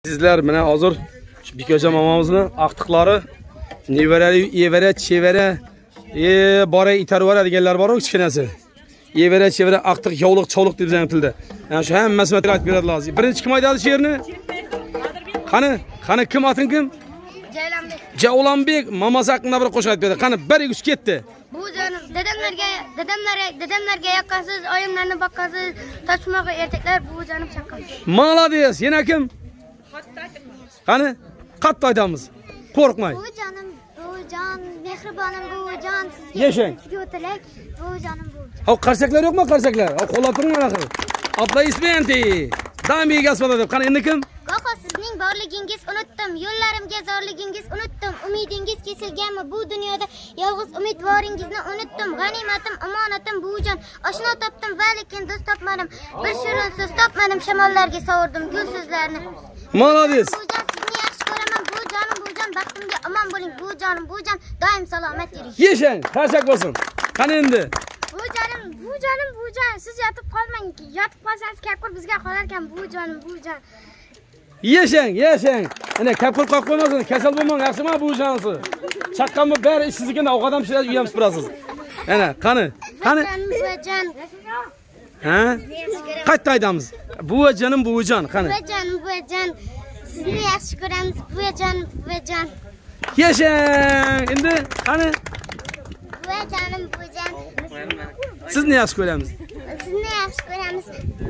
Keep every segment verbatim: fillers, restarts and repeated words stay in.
Sizler mene hazır Bikoca mamamızın aktıkları nevere, evere, çevere e, bara itervara degenler var o kichkinasi. Evere, çevere, aktık, yavluk, çavluk deb bizning tilda. Yani şu hammasi aytib beradi lazım. Birinchi kim aytadi she'rni? Qani, qani kim ating kim? Ceylanbek. Javlanbek mamasi haqida bir qo'shiq aytib berdi. Qani bir ikki ketdi. Bu canım dedemlerge dedemlere dedemlerge yakasız oyunlarını bakasız taşmağı erkekler bu canım şaka. Malades. Yana kim? Qani? Qattiq aytamiz. Qo'rqmang. Bu canım bu can mehribonim bu can sizga. Yashang. Sizga o'tilak bu canım bu can. Ha qarsaklar yo'qmi qarsaklar? Ha qo'llab turing mana qilib. Aplaismenti. Dami gaspada deb. Qani endi kim? Gogo sizning borligingiz unutdim. Yo'llarimga zorligingiz unutdim. Umidingiz kesilganmi bu dunyoda? Yolg'iz umidvoringizni unutdim. G'animatim, omonatim bu can. Oshno topdim va lekin do'st topmadim. Bir shirin so'z topmadim. Shamollarga sovurdim gul so'zlarni. Malades. Bu can sizni yaxshi ko'raman. Bu jonim bu can. Baxtimga omon bo'ling. Bu jonim bu can. Doim salomat yuring. Yashang, qarsak bo'lsin. Qani endi? Bu canım, bu canım, bu can. Siz yotib qolmang. Yotib qolsangiz kapkur bizga qolarkan. Bu jonim, bu can. Yashang, yashang. Ana kapkur qo'yib qo'ymasin. Kasal bo'lmang, yaxshimi bu jansi? Chaqqanmi bari ishsizligini ovqatam shirasiz uyam supurasiz. Ana, qani? Qani? Bu can. Ha? Qayta aytamiz. Bu jonim, bu jon, qani? Bu can, bu can. Sizni yaxshi ko'ramiz. Bu can, bu can. Yashang. Endi qani? Bu canım, bu can. Sizni yaxshi ko'ramiz. Sizni yaxshi ko'ramiz.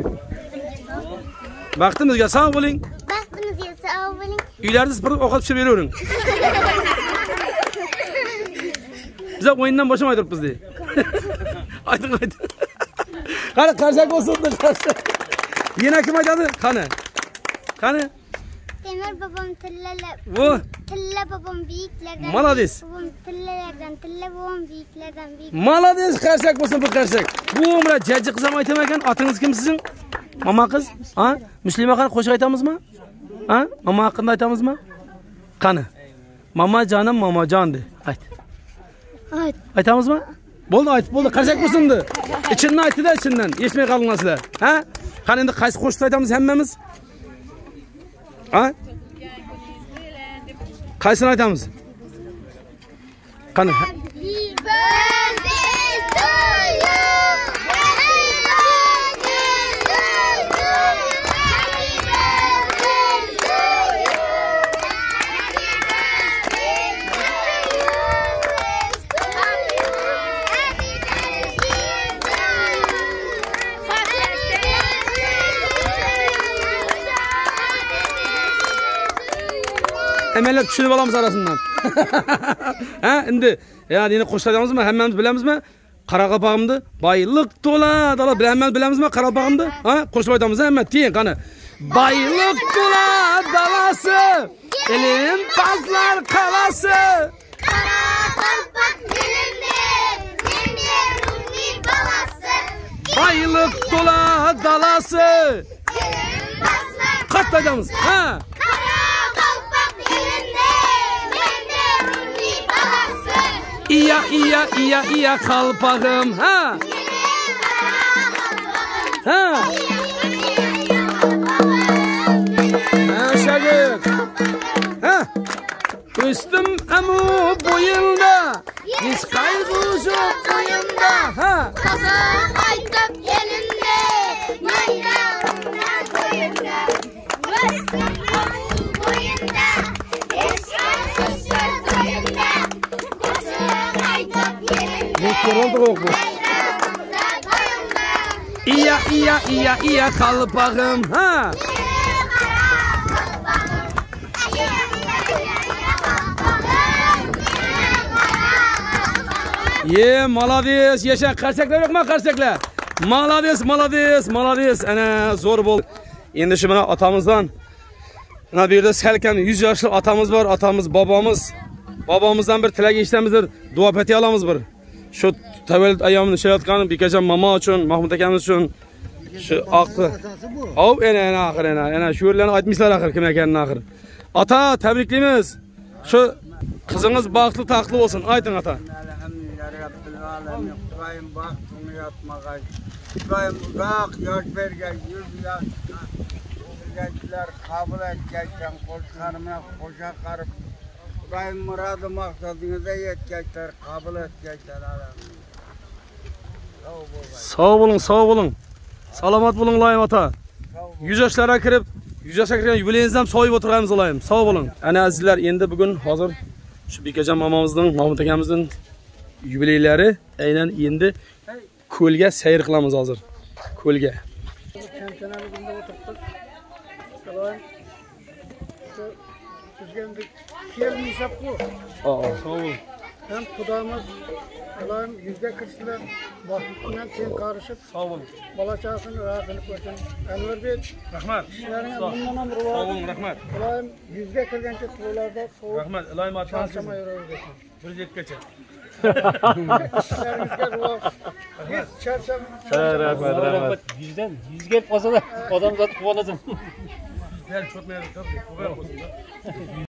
Vaqtimizga sog' bo'ling. Baxtimizga sog' bo'ling. Uylarni supurib ovqat pishirib beravering. Biz o'yindan boshamay turibmiz dey. Ayting, ayting. Qani qarsak bo'lsin, qarsak. Yana kim aytadi? Qani? Qani? Temir babam tillala. Bu Tilla babam büyüklerden. Malades. Babam tillalardan, tilla babam büyüklerden büyük. Malades, qarsak bo'lsin bu qarsak. Bu umra jajji qizam aytamagan. Otingiz kim sizning? Mama qiz? Ha? Muslima qani qo'shiq aytamizmi? Ha? Mama haqida aytamizmi? Qani? Mama jonim, mamajon de. Ayt. Ayt. Aytamizmi? Bo'ldi, aytib bo'ldi. Qarsak bo'lsin-di. Ichindan aytdi-da, ichindan. Eshitmay qolinglar sizlar. Ha? Qani endi qaysi qo'shiq aytamiz hammamiz? Ha? Qaysini aytamiz? Qani? Happy birthday to you. Happy birthday to you. Happy birthday to you. Happy birthday to you. Happy birthday. Emellet tushunib olamiz arasından. Ha, endi yani yine qo'shadamizmi? Hammamiz bilamizmi? Qaraqalpog'imni boylik to'la dala bilaman bilamizmi? Qaraqalpog'imni? Ha, qo'shib aytamiz hamma teyin qani. Boylik to'la dalasi, elim pazlar qalasi. Qaraqalpoq elimde, mende ruhni balasi. Boylik to'la dalasi. Elim pazlar. Qatta aytamiz. Ha. İya iya iya iya kalpağım ha. Ha. Ha şagir. Ha. Üstüm amu boyunda. Hiç kaygısı boyunda. Ha. Kazan aytıp elinde. Maydağında boyunda. Üstüm amu boyunda. Hiç kaygısı boyunda. İya iya iya iya kalpağım ha. Ye malades, yaşa qarsaklar yo'qmi qarsaklar? Malades, malades, malades. Ana zo'r bo'l. Endi shu mana otamizdan mana bu yerda salkam yüz yoshli otamiz bor, otamiz, bobomiz. Babamızdan bir tilak eshitamiz, duo pati olamiz bir. Shu tavallud ayyomini ishlayotgan Bikojon mamo uchun, Mahmud akamiz uchun shu oqni. Hop, ana ana oxir ana, ana shu yerlarni aytmaysizlar oxir kim ekanini oxir. Ata, tabriklaymiz. Shu qizingiz baxtli, taqli bo'lsin. Ayting ata. Alhamdulillah Rabbil alamin. Xudoyim baxtini yotmag'ay. Xudoyim uzoq yosh bergan, yuz yosh gençler kabul edeceksen koşkarımına koşa karıp Kudayım muradı maksadınıza yetecekler, kabul edecekler adam. Sağ olun, sağ olun. Salamat bulun Layım ata. yüz yoshlarga kirib, yüz yoshga kirgan yubileyingizdan so'yib o'tiramiz Layım. Sağ olun. Ana azizlar, endi bugun hozir shu Bekajon momamizning, Mahmud akamizning yubileylari aynan endi ko'lga sayr qilamiz hozir. Ko'lga. Tantanamizda o'tiribmiz. Salom. Sizga endi kelmishab bu. Aa, sağ olun. Hem Xudayimiz Salom yuzga kirishlar, vaqtdan keyin qarishib, Sağ olun. bola chaqasini rohatini ko'rsin. Anvarbek, Rahmat. sizlarning bundan ham Sağ rivoyat. olun, rahmat. Salom yuzga kirgancha to'ylarda sovuq Rahmat. Layım ata. charchamay yuraversin. bir yetgacha. Sizlaringizga rivoyat. Hech charcham. Rahmat, rahmat. Yüzden yüz gelip olsa da adam zaten kovalasın. Gel çok merak ettim.